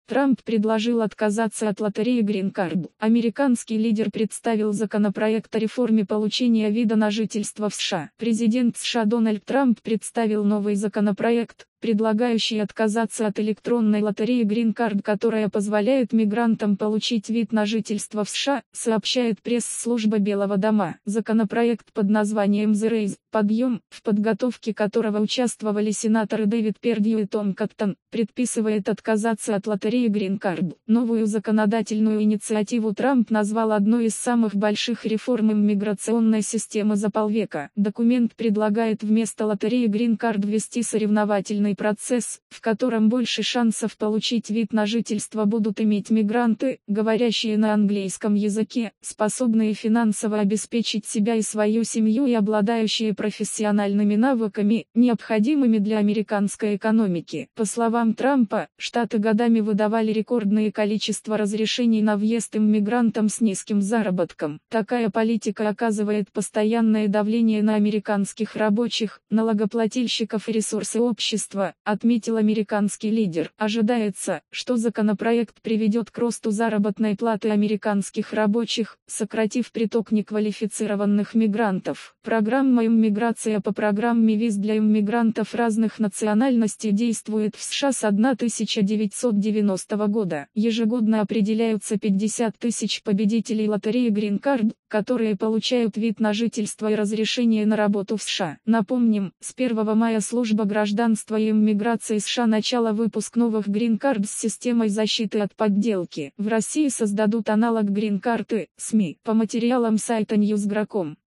Трамп предложил отказаться от лотереи Green Card. Американский лидер представил законопроект о реформе получения вида на жительство в США. Президент США Дональд Трамп представил новый законопроект, предлагающий отказаться от электронной лотереи Green Card, которая позволяет мигрантам получить вид на жительство в США, сообщает пресс-служба Белого дома. Законопроект под названием The Raise, подъем, в подготовке которого участвовали сенаторы Дэвид Пердью и Том Коттон, предписывает отказаться от лотереи Green Card. Новую законодательную инициативу Трамп назвал одной из самых больших реформ иммиграционной системы за полвека. Документ предлагает вместо лотереи Green Card ввести соревновательный процесс, в котором больше шансов получить вид на жительство будут иметь мигранты, говорящие на английском языке, способные финансово обеспечить себя и свою семью и обладающие профессиональными навыками, необходимыми для американской экономики. По словам Трампа, штаты годами выдавали рекордное количество разрешений на въезд иммигрантам с низким заработком. Такая политика оказывает постоянное давление на американских рабочих, налогоплательщиков и ресурсы общества, отметил американский лидер. Ожидается, что законопроект приведет к росту заработной платы американских рабочих, сократив приток неквалифицированных мигрантов. Программа «Иммиграция» по программе виз для иммигрантов разных национальностей действует в США с 1990 года. Ежегодно определяются 50 тысяч победителей лотереи Green Card, которые получают вид на жительство и разрешение на работу в США. Напомним, с 1 мая служба гражданства и иммиграции США начала выпуск новых Green Card с системой защиты от подделки. В России создадут аналог Green Card, СМИ. По материалам сайта Newsgro.com.